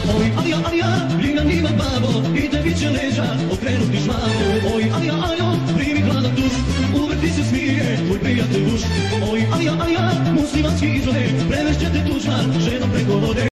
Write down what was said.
Oj, Alija, bligan ima babo, i tebi će leđa okrenuti žmavo. Oj, Alija, primi hladan duš, uvrti se smije tvoj prijatelj duš. Oj, Alija, muslimanski izgled, prevešće te tužna ženom preko vode.